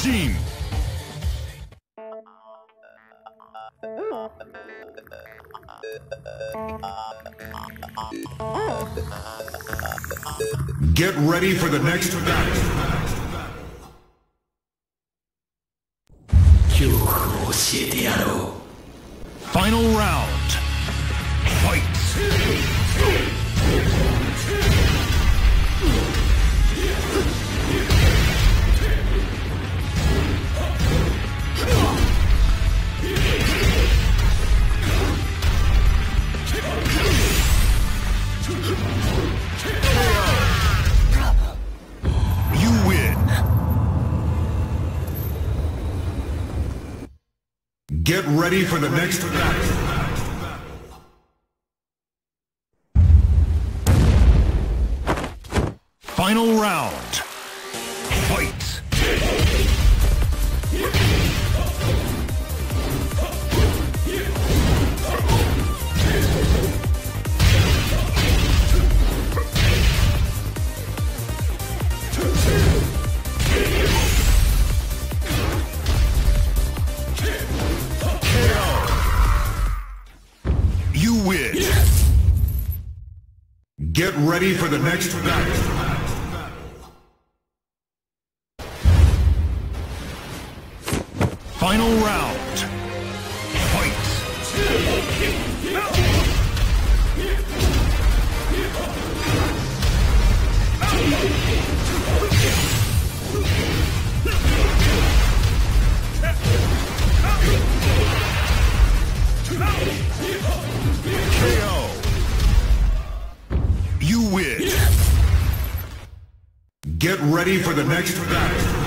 team. Get ready for the next battle. 恐怖を教えてやろう。 Final round. Fight. You win. Get ready for the next battle. Final round. Fight. You win. Get ready for the next battle. Final round. Fight. KO. You win. Get ready for the next battle.